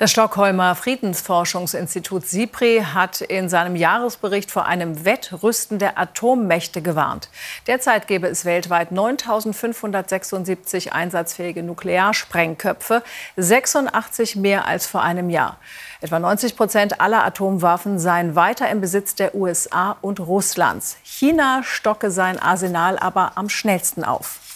Das Stockholmer Friedensforschungsinstitut SIPRI hat in seinem Jahresbericht vor einem Wettrüsten der Atommächte gewarnt. Derzeit gäbe es weltweit 9.576 einsatzfähige Nuklearsprengköpfe, 86 mehr als vor einem Jahr. Etwa 90% aller Atomwaffen seien weiter im Besitz der USA und Russlands. China stocke sein Arsenal aber am schnellsten auf.